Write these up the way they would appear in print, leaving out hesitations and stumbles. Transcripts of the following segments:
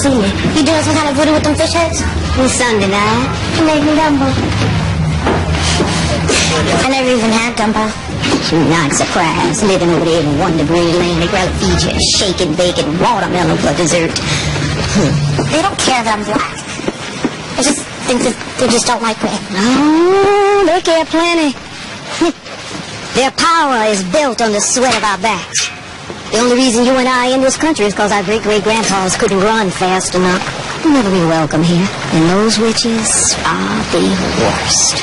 see me. You doing some kind of voodoo with them fish heads? On Sunday night. You made me Dumbo. I never even had Dumbo. Not surprised. Living over there in 1 degree lane. They rather feed you shaken bacon watermelon for dessert. They don't care that I'm black. I just think that they just don't like me. Oh, they care plenty. Their power is built on the sweat of our backs. The only reason you and I are in this country is because our great-great-grandpas couldn't run fast enough. You'll never be welcome here. And those witches are the worst.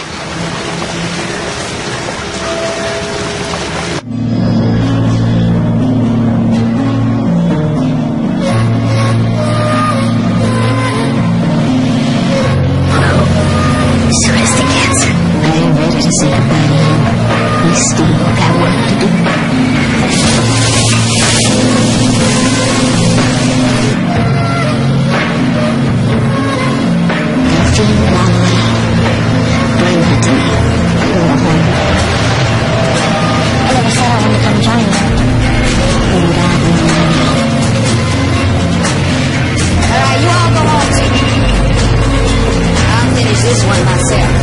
So is the cancer. I ain't ready to say goodbye to him. We still got work to do. Delphine Walloway. Bring her to me. Go home. I never said I wanted to come join you. Oh, God, no. All right, you all go home, too. I'll finish this one myself.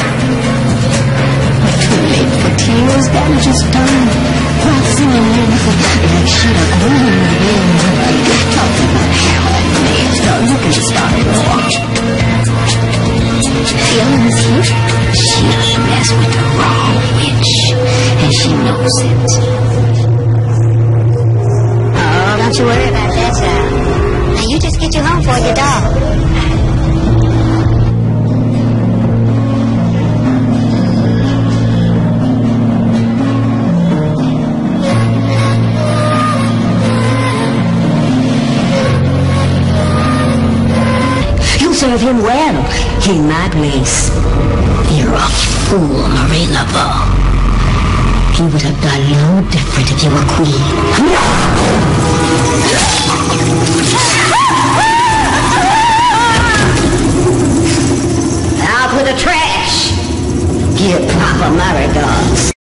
Too late for tears, that was just done. Crossing and everything, like shit up going in the wind. Talking about how that man's not looking to start it off. Feelings here? She messed with the wrong witch, and she knows it. Oh, don't you worry about that, child. Now you just get you home for your dog. Serve him well in my place. You're a fool, Marie Laveau. You would have done no different if you were queen. Out with the trash. Give Papa my regards.